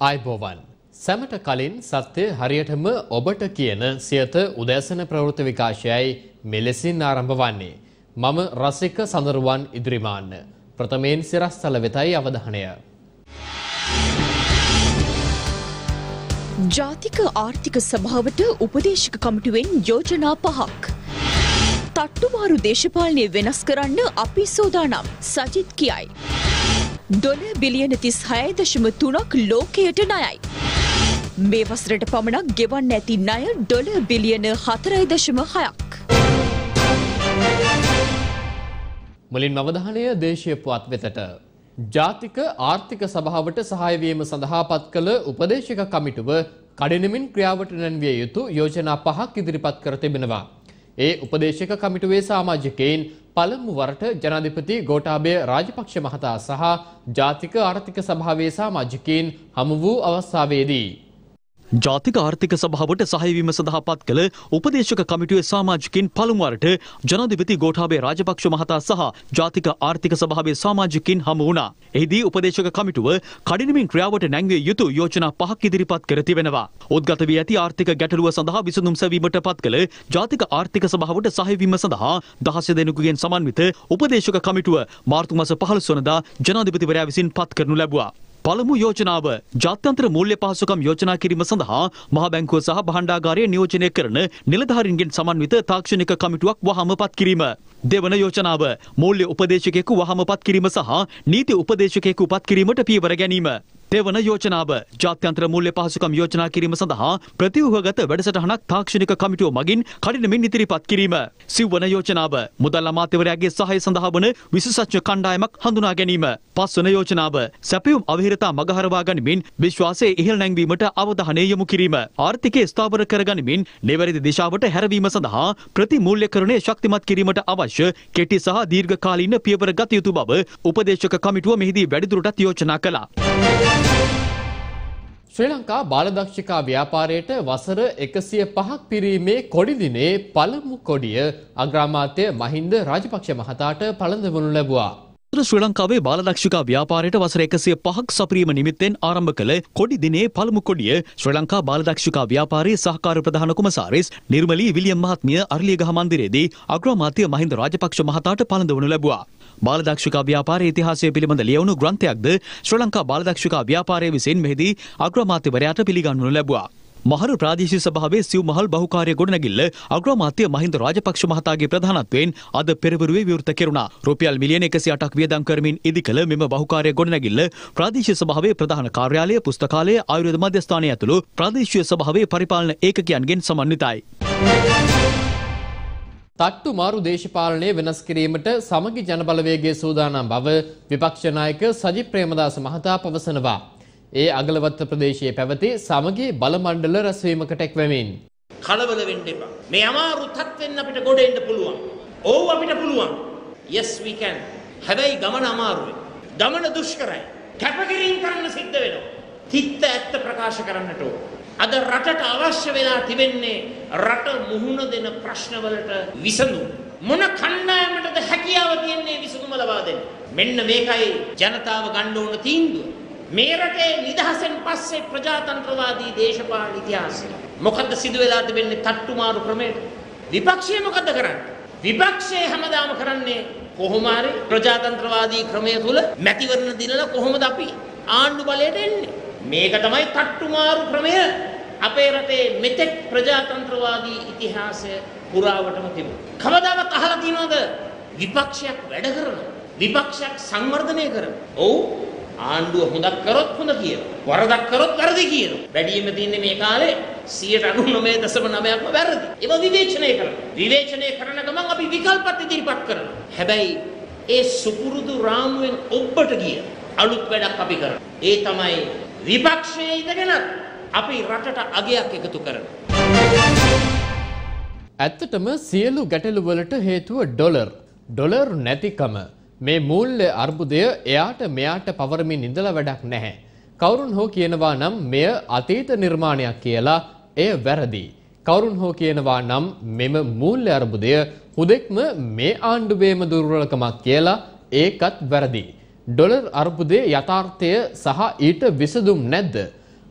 ආයුබෝවන් සැමට කලින් සත්‍ය හරියටම ඔබට කියන සියත උදෑසන ප්‍රවෘත්ති විකාශයයි මෙලෙසින් ආරම්භ වන්නේ. මම රසික සඳරුවන් ඉදිරිමාන්න. ප්‍රථමයෙන් සිරස්තල වෙතයි අවධානය. ජාතික ආර්ථික සභාවට උපදේශක කමිටුවෙන් යෝජනා 5ක්. තට්ටුමාරු දේශපාලනය වෙනස් කරන්න අපි සූදානම් සජිත් කියයි. ඩොලර් බිලියන 36.3ක් ලෝකයට ණයයි. මේ වසරට පමණක් ගෙවන්න ඇති ණය ඩොලර් බිලියන 4.6ක්. මුලින්ම අවධානය දේශීය පුවත් වෙතට. ජාතික ආර්ථික සභාවට සහාය වීම සඳහා පත් කළ උපදේශක කමිටුව කඩිනමින් ක්‍රියාවට නැංවිය යුතු යෝජනා 5ක් ඉදිරිපත් කර තිබෙනවා. ඒ උපදේශක කමිටුවේ සමාජිකයින් පළමු වරට ජනාධිපති ගෝඨාභය රාජපක්ෂ මහතා සහ ජාතික ආර්ථික සභාවේ සමාජිකයින් හමු වූ අවස්ථාවේදී ජාතික ආර්ථික සභාවට සහාය වීම සඳහා පත් කළ උපදේශක කමිටුවේ සමාජිකයින් පළමු වරට ජනාධිපති ගෝඨාභය රාජපක්ෂ මහතා සහ ජාතික ආර්ථික සභාවේ සමාජිකයින් හමු වුණා. එහිදී උපදේශක කමිටුව කඩිනමින් ක්‍රියාවට නැංවිය යුතු යෝජනා 5ක් ඉදිරිපත් කර තිබෙනවා. උද්ගත වී ඇති ආර්ථික ගැටලුව සඳහා විසඳුම් සැවීමට පත් කළ ජාතික ආර්ථික සභාවට සහාය වීම සඳහා 16 දෙනෙකුගෙන් සමන්විත උපදේශක කමිටුව මාර්තු මාස 15 වනදා ජනාධිපතිවරයා විසින් පත් කරනු ලැබුවා. පළමු යෝජනාව ජාත්‍යන්තර මූල්‍ය පහසුකම් යෝජනා කිරීම සඳහා මහ බැංකුව සහ භාණ්ඩාගාරය නියෝජනය කරන නිලධාරීන්ගෙන් සමන්විත තාක්ෂණික කමිටුවක් වහම පත් කිරීම. දෙවන යෝජනාව මූල්‍ය උපදේශකයෙකු වහම පත් කිරීම සහ නීති උපදේශකයෙකු පත් කිරීමට පියවර ගැනීම. තෙවන යෝජනාව ජාත්‍යන්තර මූල්‍ය පහසුකම් යෝජනා කිරීම සඳහා ප්‍රතිව්‍යුහගත වැඩසටහනක් තාක්ෂණික කමිටුව මගින් කඩිනමින් ඉදිරිපත් කිරීම. සිව්වන යෝජනාව මුදල් අමාත්‍යවරයාගේ සහාය සඳහා වන විශේෂඥ කණ්ඩායමක් හඳුනා ගැනීම. පස්වන යෝජනාව සැපයුම් අවහිරතා මගහරවා ගනිමින් විශ්වාසය ඉහළ නැංවීමට අවධානය යොමු කිරීම. ආර්ථිකය ස්ථාවර කරගනිමින් නිවැරදි දිශාවට හැරවීම සඳහා ප්‍රතිමූල්‍යකරණය ශක්තිමත් කිරීමට අවශ්‍ය කෙටි සහ දීර්ඝකාලීන පියවර ගත යුතු බව උපදේශක කමිටුව මෙහිදී වැඩිදුරටත් යෝජනා කළා. ශ්‍රී ලංකා බාලදක්ෂිකා ව්‍යාපාරයට වසර 105ක් පිරීමේ කොඩි දිනේ පළමු කොඩිය අග්‍රාමාත්‍ය මහින්ද රාජපක්ෂ මහතාට පළඳවනු ලැබුවා. ශ්‍රී ලංකාවේ බාලදක්ෂිකා ව්‍යාපාරයට වසර 105ක් සපරීම නිමිත්තෙන් ආරම්භ කළ කොඩි දිනේ පළමු කොඩිය ශ්‍රී ලංකා බාලදක්ෂිකා ව්‍යාපාරයේ සහකාර ප්‍රධාන කොමසාරිස් නිර්මලී විලියම් මහත්මිය අරලියගහ මන්දිරයේදී අග්‍රාමාත්‍ය මහින්ද රාජපක්ෂ මහතාට පළඳවනු ලැබුවා. බාලදක්ෂිකා ව්‍යාපාරයේ ඉතිහාසය පිළිබඳ ලියවුණු ග්‍රන්ථයක්ද ශ්‍රී ලංකා බාලදක්ෂිකා ව්‍යාපාරය විසින් මෙහිදී අග්‍රාමාත්‍යවරයාට පිළිගන්වනු ලැබුවා. මහරු ප්‍රාදේශීය සභාවේ සිව් මහල් බහුකාර්ය ගොඩනැගිල්ල අග්‍රාමාත්‍ය මහින්ද රාජපක්ෂ මහතාගේ ප්‍රධානත්වයෙන් අද පෙරවරුවේ විවෘත කෙරුණා. රුපියල් මිලියන 108ක් වියදම් කරමින් ඉදිකළ මෙම බහුකාර්ය ගොඩනැගිල්ල ප්‍රාදේශීය සභාවේ ප්‍රධාන කාර්යාලය, පුස්තකාලය, ආයුර්වේද මධ්‍යස්ථානය ඇතුළු ප්‍රාදේශීය සභාවේ පරිපාලන ඒකකයන්ගෙන් සමන්විතයි. තට්ටුමාරු දේශපාලනය වෙනස් කිරීමට සමගි ජනබලවේගයේ සූදානම් බව විපක්ෂ නායක සජිත් ප්‍රේමදාස මහතා පවසනවා. ඒ අගලවත්ත ප්‍රදේශයේ පැවති සමගි බල මණ්ඩල රැස්වීමකට එක්වෙමින් කලබල වෙන්න එපා. මේ අමාරු තත්ත්වෙන් අපිට ගොඩ එන්න පුළුවන්. ඕව අපිට පුළුවන්. Yes we can. හැබැයි ගමන අමාරුයි. ගමන දුෂ්කරයි. කැපකිරීම කරන්න සිද්ධ වෙනවා. තිත්ත ඇත්ත ප්‍රකාශ කරන්නට ඕන. අද රටට අවශ්‍ය වෙලා තිබෙන්නේ රට මුහුණ දෙන ප්‍රශ්නවලට විසඳුම්. මොන කණ්ඩායමටද හැකියාව තියෙන්නේ විසඳුම ලබා දෙන්න. මෙන්න මේකයි ජනතාව ගන්න ඕන තීන්දුව. මේ රටේ නිදහසෙන් පස්සේ ප්‍රජාතන්ත්‍රවාදී දේශපාලන ඉතිහාසය මොකද්ද සිදු වෙලා තිබෙන්නේ තට්ටුමාරු ක්‍රමයට? විපක්ෂය මොකද්ද කරන්නේ? විපක්ෂය හැමදාම කරන්නේ කොහොම හරි ප්‍රජාතන්ත්‍රවාදී ක්‍රමය තුල මැතිවරණ දිනලා කොහොමද අපි ආණ්ඩු බලයට එන්නේ? මේක තමයි තට්ටුමාරු ක්‍රමය. අපේ රටේ මෙතෙක් ප්‍රජාතන්ත්‍රවාදී ඉතිහාසය පුරාවටම තිබුණා. කවදාවත් අහලා තියෙනවද විපක්ෂයක් වැඩ කරනවා? විපක්ෂයක් සංවර්ධනය කරනවා. ඔව් ආණ්ඩුව හොඳක් කරොත් හොඳ කියනවා. වරදක් කරොත් වැරදි කියනවා. වැඩිම තින්නේ මේ කාලේ 99.9%ක්ම වැරදි. ඒක විවේචනය කරනවා. විවේචනය කරන ගමන් අපි විකල්පත් ඉදිරිපත් කරනවා. හැබැයි ඒ සුපුරුදු රාමුවෙන් ඔබට ගිය අලුත් වැඩක් අපි කරනවා. ඒ තමයි විපක්ෂයේ ඉඳගෙන අපි රටට අගයක් එකතු කරනවා. ඇත්තටම සියලු ගැටලු වලට හේතුව ඩොලර් නැතිකම. මේ මූල්‍ය අර්බුදය එයාට මෙයාට පවරමින් ඉඳලා වැඩක් නැහැ. කවුරුන් හෝ කියනවා නම් මෙය අතීත නිර්මාණයක් කියලා එය වැරදි. කවුරුන් හෝ කියනවා නම් මෙම මූල්‍ය අර්බුදය හුදෙක්ම මේ ආණ්ඩුවේම දුර්වලකමක් කියලා ඒකත් වැරදි. ඩොලර් අර්බුදයේ යථාර්ථය සහ ඊට විසඳුම් නැද්ද?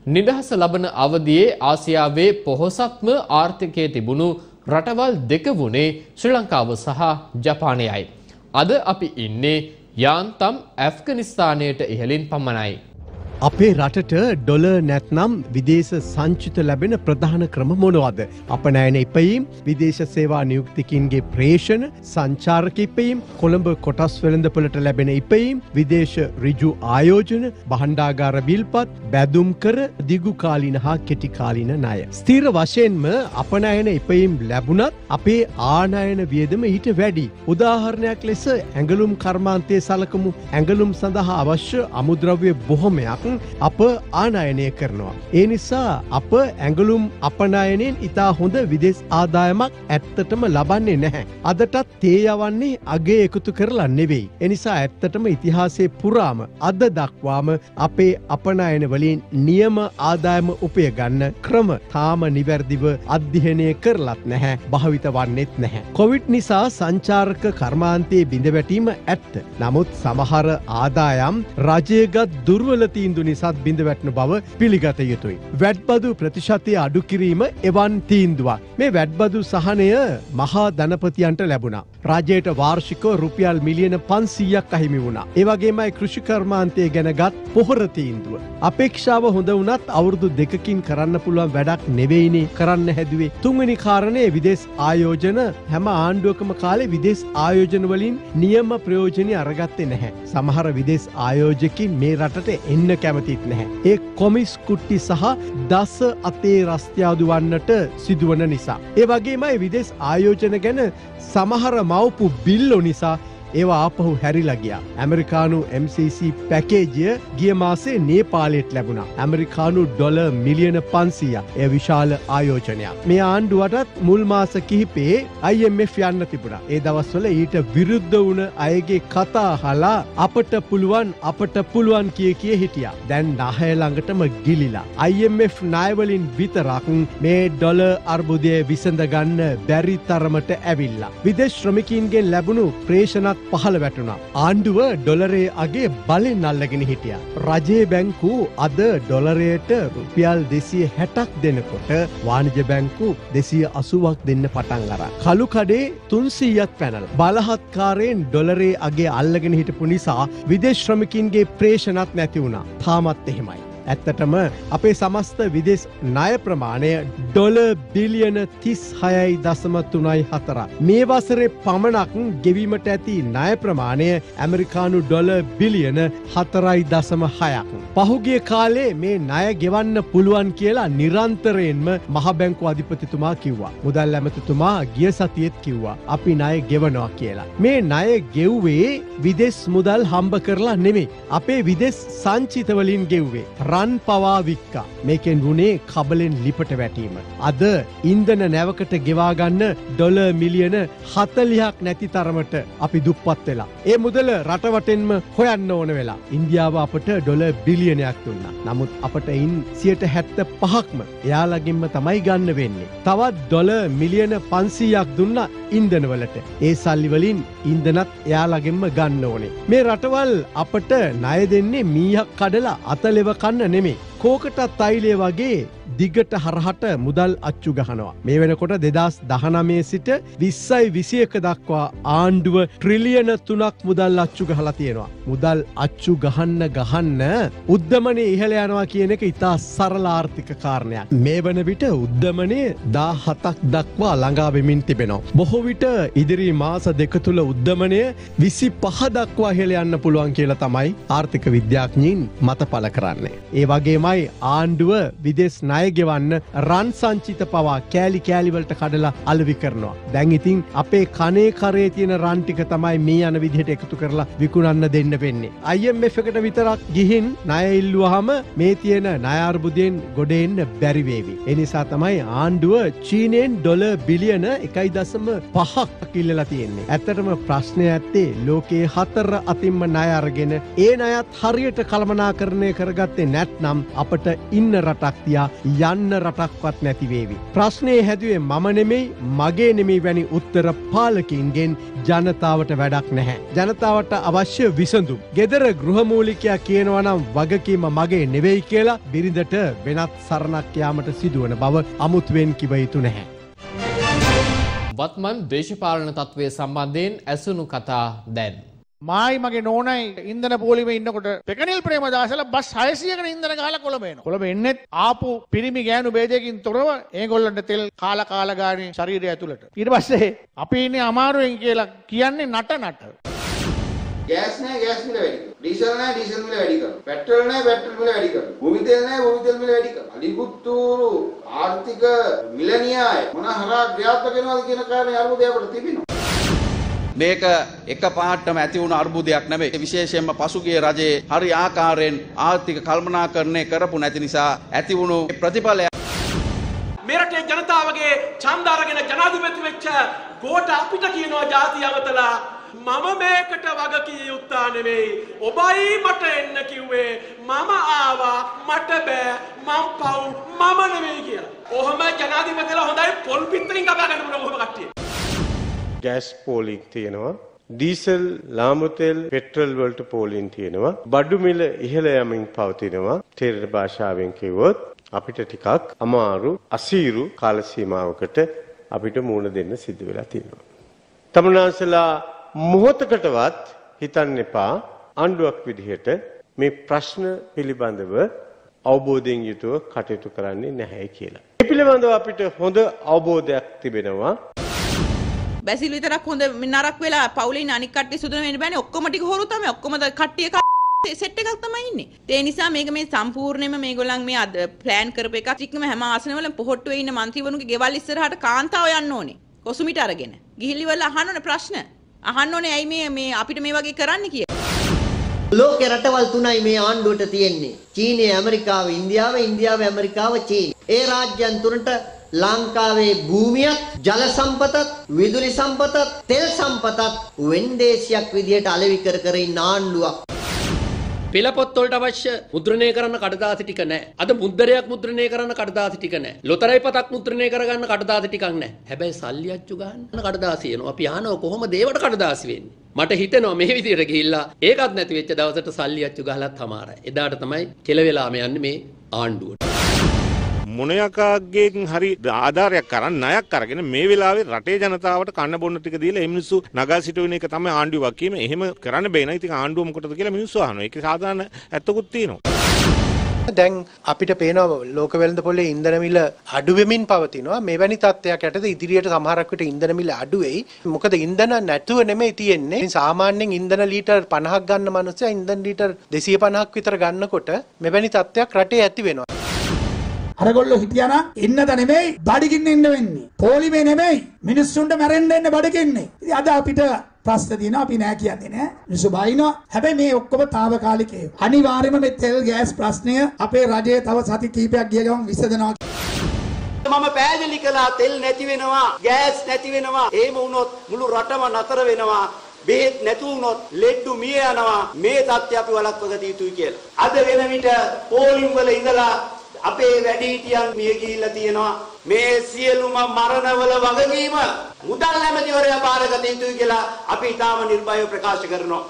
නිදහස ලබන අවදියේ ආසියාවේ පොහොසත්ම ආර්ථිකයේ තිබුණු රටවල් දෙක වුණේ ශ්‍රී ලංකාව සහ ජපානයයි. අද අපි ඉන්නේ යාන්තම් ඇෆ්ගනිස්තානයට ඉහළින් පමණයි. අපේ රටට ඩොලර් නැත්නම් විදේශ සංචිත ලැබෙන ප්‍රධාන ක්‍රම මොනවද? අපනයන ඉපයීම්, විදේශ සේවා නියුක්තිකින්ගේ ප්‍රේෂණ, සංචාරක ඉපයීම්, කොළඹ කොටස් වෙළඳපොළට ලැබෙන ඉපයීම්, විදේශ ඍජු ආයෝජන, භාණ්ඩාගාර බිල්පත්, බැදුම් කර, දිගු කාලීන හා කෙටි කාලීන ණය. ස්ථිර වශයෙන්ම අපනයන ඉපයීම් ලැබුණත් අපේ ආනයන වියදම ඊට වැඩි. උදාහරණයක් ලෙස ඇඟලුම් කර්මාන්තයේ සලකමු. ඇඟලුම් සඳහා අවශ්‍ය අමුද්‍රව්‍ය බොහොමයක් අප ආනයනය කරනවා. ඒ නිසා අප ඇඟලුම් අපනයනෙන් ඉතා හොඳ විදේශ ආදායමක් ඇත්තටම ලබන්නේ නැහැ. අදටත් තේ යවන්නේ අගේ එකතු කරලා නෙවෙයි. එනිසා ඇත්තටම ඉතිහාසයේ පුරාම අද දක්වාම අපේ අපනයන වලින් නියම ආදායම උපය ගන්න ක්‍රම තාම නිවැරදිව අධ්‍යයනය කරලත් නැහැ, භාවිත වන්නෙත් නැහැ. කොවිඩ් නිසා සංචාරක කර්මාන්තයේ බිඳවැටීම ඇත්ත. නමුත් සමහර ආදායම් රජයගත් දුර්වල තීන්දුව නිසාත් බිඳවැටෙන බව පිළිගත යුතුයි. වැඩබදු ප්‍රතිශතය අඩු කිරීම එවන් තීන්දුවක්. මේ වැඩබදු සහනය මහා ධනපතියන්ට ලැබුණා. රජයට වාර්ෂිකව රුපියල් මිලියන 500ක් අහිමි වුණා. ඒ වගේමයි කෘෂි කර්මාන්තය ගැනගත් පොහොර තීන්දුව. අපේක්ෂාව හොඳ වුණත් අවුරුදු 2කින් කරන්න පුළුවන් වැඩක් නෙවෙයිනේ කරන්න හැදුවේ. තුන්වෙනි කාරණේ විදේශ ආයෝජන. හැම ආණ්ඩුවකම කාලේ විදේශ ආයෝජන වලින් නියම ප්‍රයෝජනෙ අරගත්තේ නැහැ. සමහර විදේශ ආයෝජකින් මේ රටට එන්න කැමතිත් නැහැ. ඒ කොමිස් කුට්ටි සහ දස අතේ රස්තියාදු වන්නට සිදුවන නිසා. ඒ වගේමයි විදේශ ආයෝජන ගැන සමහර මවපු බිල්ලෝ නිසා ඒවා ආපහු හැරිලා ගියා. ඇමරිකානු MCC පැකේජය ගිය මාසේ නේපාලයට ලැබුණා. ඇමරිකානු ඩොලර් මිලියන 500ක්. එය විශාල ආයෝජනයක්. මේ ආණ්ඩුවටත් මුල් මාස කිහිපේ IMF යන්න තිබුණා. ඒ දවස්වල ඊට විරුද්ධ වුණ අයගේ කතා අහලා අපට පුළුවන් කිය හිටියා. දැන් ණය ළඟටම ගිලිලා. IMF ණය වලින් විතරක් මේ ඩොලර් අර්බුදය විසඳ ගන්න බැරි තරමට ඇවිල්ලා. විදේශ ශ්‍රමිකයින්ගෙන් ලැබුණු ප්‍රේෂණත් පහළ වැටුණා. ආණ්ඩුව ඩොලරේ අගේ බලෙන් අල්ලගෙන හිටියා. රජයේ බැංකු අද ඩොලරයට රුපියල් 260ක් දෙනකොට වාණිජ බැංකු 280ක් දෙන්න පටන් අරන්. කළු කඩේ 300ක් පැනලා. බලහත්කාරයෙන් ඩොලරේ අගේ අල්ලගෙන හිටපු නිසා විදේශ ශ්‍රමිකින්ගේ ප්‍රේෂණත් නැති වුණා. තාමත් එහෙමයි. ඇත්තටම අපේ සමස්ත විදේශ ණය ප්‍රමාණය ඩොලර් බිලියන 36.34. මේ වසරේ පමණක් ගෙවීමට ඇති ණය ප්‍රමාණය ඇමරිකානු ඩොලර් බිලියන 4.6ක්. පහුගිය කාලේ මේ ණය ගෙවන්න පුළුවන් කියලා නිරන්තරයෙන්ම මහ බැංකුව අධිපතිතුමා කිව්වා. මුදල් ඇමතිතුමා ගිය සතියේත් කිව්වා අපි ණය ගෙවනවා කියලා. මේ ණය ගෙව්වේ විදේශ මුදල් හම්බ කරලා නෙමෙයි. අපේ විදේශ සංචිත වලින් ගෙව්වේ. රන් පවා වික්කා. මේකෙන් වුණේ කබලෙන් ලිපට වැටීම. අද ඉන්ධන නැවකට ගෙවා ගන්න ඩොලර් මිලියන 40ක් නැති තරමට අපි දුප්පත් වෙලා. ඒ මුදල රටවටෙන්ම හොයන්න ඕන වෙලා. ඉන්දියාව අපට ඩොලර් බිලියනයක් දුන්නා. නමුත් අපට ඉන් 75%ක්ම එයාලගෙන්ම තමයි ගන්න වෙන්නේ. තවත් ඩොලර් මිලියන 500ක් දුන්නා ඉන්ධනවලට. ඒ සල්ලි වලින් ඉන්ධනත් එයාලගෙන්ම ගන්න ඕනේ. මේ රටවල් අපට ණය දෙන්නේ මීහක් කඩලා අතලෙව කන්න නෙමෙයි. කෝකටත් තෛලය වගේ දිගට හරහට මුදල් අච්චු ගහනවා. මේ වෙනකොට 2019 සිට 2021 දක්වා ආණ්ඩුව ට්‍රිලියන 3ක් මුදල් අච්චු ගහලා තියෙනවා. මුදල් අච්චු ගහන්න උද්දමනය ඉහළ යනවා කියන එක ඉතා සරල ආර්ථික කාරණයක්. මේ වන විට උද්දමනය 17ක් දක්වා ළඟා වෙමින් තිබෙනවා. බොහෝ විට ඉදිරි මාස දෙක තුල උද්දමනය 25 දක්වා ඉහළ යන්න පුළුවන් කියලා තමයි ආර්ථික විද්‍යාඥයින් මත පළ කරන්නේ. ඒ වගේමයි ආණ්ඩුව විදේශ ණය ගෙවන්න රන් සංචිත පවා කෑලි වලට කඩලා අලෙවි කරනවා. දැන් ඉතින් අපේ කනේ කරේ තියෙන රන් ටික තමයි මේ යන විදිහට එකතු කරලා විකුණන්න දෙන්න වෙන්නේ. IMF එකට විතරක් ගිහින් ණය ඉල්ලුවාම මේ තියෙන ණය අර්බුදයෙන් ගොඩ එන්න බැරි වේවි. ඒ නිසා තමයි ආණ්ඩුව චීනෙන් ඩොලර් බිලියන 1.5ක් ඉල්ලලා තියෙන්නේ. ඇත්තටම ප්‍රශ්නය ඇත්තේ ලෝකයේ 4 අතින්ම ණය අරගෙන ඒ ණයත් හරියට කළමනාකරණය කරගත්තේ නැත්නම් අපට ඉන්න රටක් තියා යන්න රටක්වත් නැති වේවි. ප්‍රශ්නේ හැදුවේ මම නෙමෙයි මගේ නෙමෙයි වැනි උත්තර පාලකින්ගෙන් ජනතාවට වැඩක් නැහැ. ජනතාවට අවශ්‍ය විසඳුම්. ගෙදර ගෘහමූලිකයා කියනවා නම් වගකීම මගේ නෙවෙයි කියලා බිරිඳට වෙනත් සරණක් යාමට සිදුවන බව අමුතුවෙන් කිව යුතු නැහැ. වත්මන් දේශපාලන තත්ත්වය සම්බන්ධයෙන් ඇසුණු කතා දැන්. මායි මගේ නෝනයි ඉන්දන පොලිමේ ඉන්නකොට පෙකනිල් ප්‍රේමදාසලා බස් 600කට ඉන්දන ගහලා කොළඹ එනවා. කොළඹ එන්නෙත් ආපු පිරිමි ගෑනු ભેදයකින් තොරව ඒගොල්ලන්ට තෙල් කාලා ගානේ ශරීරය ඇතුළට. ඊට පස්සේ අපි ඉන්නේ අමාරුවෙන් කියලා කියන්නේ නට. ගෑස් නැහැ ගෑස් මිල වැඩි කරනවා. ඩීසල් නැහැ ඩීසල් මිල වැඩි කරනවා. පෙට්‍රල් නැහැ පෙට්‍රල් මිල වැඩි කරනවා. භූමි තෙල් නැහැ භූමි තෙල් මිල වැඩි කරනවා. අලිපුත්තූරු ආර්ථික මිලනියාය මොන හරහා ක්‍රියාත්මක වෙනවද කියන කාරණේ අරුමුදේ අපිට තිබෙනවා. මේක එක පාටම ඇති වුණු අර්බුදයක් නෙවෙයි. විශේෂයෙන්ම පසුගිය රජයේ හරි ආකාරයෙන් ආර්ථික කළමනාකරණය කරපු නැති නිසා ඇති වුණු ප්‍රතිඵලය. මේ රටේ ජනතාවගේ ඡන්ද අරගෙන ජනාධිපති වෙච්ච ගෝඨ අපිට කියනවා ಜಾති අවතලා මම මේකට වග කිය යුත්තා නෙවෙයි. ඔබයි මට එන්න කිව්වේ. මම ආවා මට බෑ මම පව් මම නෙවෙයි කියලා. ඔහම ජනාධිපතිලා හොඳයි පොල් පිටරින් කපා ගන්න පුළුවන් ඔහම කට්ටිය. ගෑස් පෝලිං තියෙනවා. ඩීසල් ලාමු තෙල් පෙට්‍රල් වලට පෝලිං තියෙනවා. බඩු මිල ඉහළ යමින් පවතිනවා. තේරෙන භාෂාවෙන් කිව්වොත් අපිට ටිකක් අමාරු අසීරු කාල සීමාවකට අපිට මුහුණ දෙන්න සිදු වෙලා තියෙනවා. තමුන්නාන්සලා මොහොතකටවත් හිතන්න එපා ආණ්ඩුවක් විදිහට මේ ප්‍රශ්න පිළිබඳව අවබෝධයෙන් යුතුව කටයුතු කරන්නේ නැහැ කියලා. මේ පිළිබඳව අපිට හොඳ අවබෝධයක් තිබෙනවා. බැසිල් විතරක් හොඳ නරක් වෙලා පවුලේ ඉන්න අනික් කට්ටිය සුදුන වෙන්න බෑනේ. ඔක්කොම ටික හොරු තමයි. ඔක්කොම කට්ටිය සෙට් එකක් තමයි ඉන්නේ. ඒ නිසා මේක මේ සම්පූර්ණයෙන්ම මේගොල්ලන් මේ අද ප්ලෑන් කරපු එකක්. ටිකම හැම ආසනවල පොහොට්ටුවේ ඉන්න മന്ത്രിවරුන්ගේ ගෙවල් ඉස්සරහට කාන්තාව යන්න ඕනේ. කොසුමිට අරගෙන. ගිහිලි වල අහන්න ඕනේ ප්‍රශ්න. අහන්න ඕනේ ඇයි මේ අපිට මේ වගේ කරන්න කියලා. ලෝකේ රටවල් තුනයි මේ ආණ්ඩුවට තියෙන්නේ. චීනය, ඇමරිකාව, ඉන්දියාව, ඉන්දියාව, ඇමරිකාව, චීනය. ඒ රාජ්‍යයන් තුනට ලංකාවේ භූමියත්, ජල සම්පතත්, විදුලි සම්පතත්, තෙල් සම්පතත් වෙන්දේසියක් විදියට අලෙවි කර ඉන්න ආණ්ඩුවක්. පෙළපොත් වලට අවශ්‍ය මුද්‍රණය කරන්න කඩදාසි ටික නැහැ. අද මුද්දරයක් මුද්‍රණය කරන්න කඩදාසි ටික නැහැ. ලොතරැයි පතක් මුද්‍රණය කරගන්න කඩදාසි ටිකක් නැහැ. හැබැයි සල්ලි අච්චු ගන්න කඩදාසි එනවා. අපි අහනවා කොහොමද ඒවට කඩදාසි වෙන්නේ? මට හිතෙනවා මේ විදිහට ගිහිල්ලා ඒකත් නැති වෙච්ච දවසට සල්ලි අච්චු ගහලත් හමාරයි. එදාට තමයි කෙලවෙලාම යන්නේ මේ ආණ්ඩුවට. මොනයකාගෙන් හරි ආධාරයක් කරන් ණයක් අරගෙන මේ වෙලාවේ රටේ ජනතාවට කන්න බොන්න ටික දීලා මේ මිනිස්සු නගා සිටුවෙන එක තමයි ආණ්ඩුව වගකීම. එහෙම කරන්න බෑ නේද? ඉතින් ආණ්ඩුව මොකටද කියලා මිනිස්සු අහනවා. ඒක සාධාරණ ඇත්තකුත් තියෙනවා. දැන් අපිට පේනවා ලෝක වෙළඳ පොලේ ඉන්ධන මිල අඩු වෙමින් පවතිනවා. මෙවැනි තත්ත්වයක් යටතේ ඉදිරියට සමහරක් විට ඉන්ධන මිල අඩු වෙයි. මොකද ඉන්ධන නැතුව නෙමෙයි තියෙන්නේ. සාමාන්‍යයෙන් ඉන්ධන ලීටර් 50ක් ගන්න මනුස්සයා ඉන්ධන ලීටර් 250ක් විතර ගන්නකොට මෙවැනි තත්ත්වයක් රටේ ඇති වෙනවා. අරගොල්ලෝ හිටියානම් ඉන්නද නෙමෙයි බඩගින්න ඉන්න වෙන්නේ. පොලිමේ නෙමෙයි මිනිස්සුන්ට මැරෙන්න එන්න බඩගින්නේ. ඉතින් අද අපිට ප්‍රශ්න තියෙනවා අපි නෑ කියන්නේ නෑ. මිනිස්සු බයිනවා. හැබැයි මේ ඔක්කොම తాවකාලිකේ. අනිවාර්යයෙන්ම මේ තෙල් ගෑස් ප්‍රශ්නය අපේ රජයේ තව සති කිහිපයක් ගිය ගමන් විසඳනවා. මම පැහැදිලි කළා තෙල් නැති වෙනවා, ගෑස් නැති වෙනවා. එහෙම වුණොත් මුළු රටම නතර වෙනවා. බෙහෙත් නැතු වුණොත් ලෙඩ්ඩු මිය යනවා. මේ තත්ත්වය අපි වළක්ව ගත යුතුයි කියලා. අද වෙන විට පොලිම් වල ඉඳලා අපේ වැඩිහිටියන් මිය ගිහිල්ලා තියෙනවා. මේ සියලුම මරණවල වගකීම මුදල් ඇමතිවරයා බාරගත යුතුයි කියලා අපි ඊටාම නිර්භයව ප්‍රකාශ කරනවා.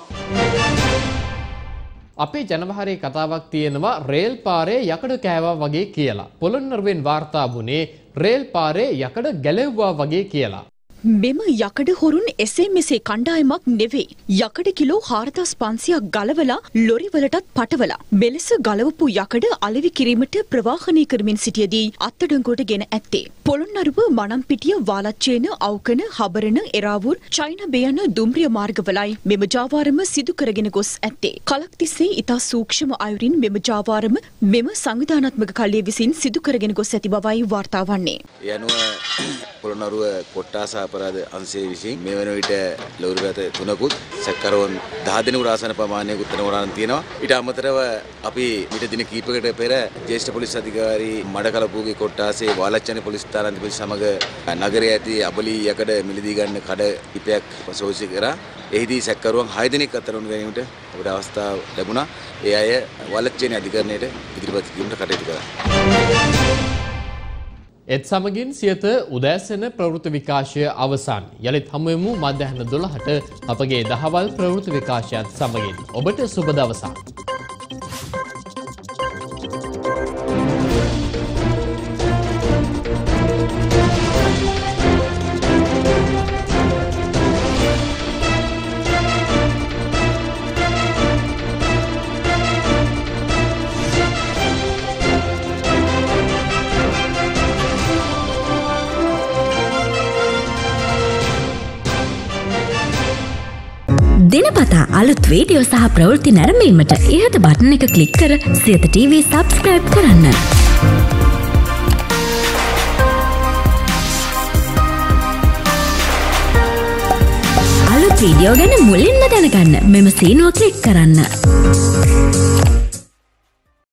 අපේ ජනභාරයේ කතාවක් තියෙනවා රේල් පාරේ යකඩ කෑවා වගේ කියලා. පොළොන්නරුවෙන් වාර්තා වුණේ රේල් පාරේ යකඩ ගැලෙව්වා වගේ කියලා. මෙම යකඩ හොරුන් එසේ මෙසේ කණ්ඩායමක් නෙවෙයි. යකඩ කිලෝ 4500ක් ගලවලා ලොරිවලටත් පටවලා මෙලෙස ගලවපු යකඩ අලෙවි කිරීමට ප්‍රවාහනය කරමින් සිටියදී අත්අඩංගුවට ගෙන ඇත්තේ. පොළොන්නරුව මනම්පිටිය වාලච්චේන අවකන හබරන එරාවුර් චයිනබේ යන දුම්රිය මාර්ගවලයි මෙම ජාවාරම සිදු කරගෙන ගොස් ඇත්තේ. කලක් තිස්සේ ඉතා සූක්ෂම අයුරින් මෙම ජාවාරම මෙම සංවිධානාත්මක කල්ලිය විසින් සිදු කරගෙන ගොස් ඇති බවයි වාර්තා වන්නේ. පොළොන්නරුව කොට්ටාස අපරාධ අංශයේ විසින් මේ වන විට ලොරි රථ 3කුත් සැකකරුවන් 10 දෙනෙකුට ආසන ප්‍රමාණයකුත් තනවරන් තියෙනවා. ඊට අමතරව අපි ඊට දින කිහිපයකට පෙර ජ්‍යෙෂ්ඨ පොලිස් අධිකාරී මඩකලපුවේ කොට්ටාසේ වාලච්චානි පොලිස් ස්ථානාධිපති සමග නගරයේ ඇති අබලි යකඩ මිලදී ගන්න කඩ කිපයක් සෝසි කරා. එහිදී සැකකරුවන් 6 දෙනෙක් අත්අඩංගුවට ගැනීමට අපිට අවස්ථාව ලැබුණා. ඒ අය වාලච්චානි අධිකරණයට ඉදිරිපත් කිරීමට කටයුතු කළා. එත් සමගින් සියත උදෑසන ප්‍රවෘත්ති විකාශය අවසන්. යලිත් හමුවෙමු මධ්‍යහන 12ට අපගේ දහවල් ප්‍රවෘත්ති විකාශයත් සමගින්. ඔබට සුබ දවසක්. දිනපතා අලුත් වීඩියෝ සහ ප්‍රවෘත්ති නැරඹීමට ඉහත බටන් එක ක්ලික් කර සියත TV සබ්ස්ක්‍රයිබ් කරන්න. අලුත් වීඩියෝ ගැන මුලින්ම දැනගන්න මෙම සීනුව ක්ලික් කරන්න.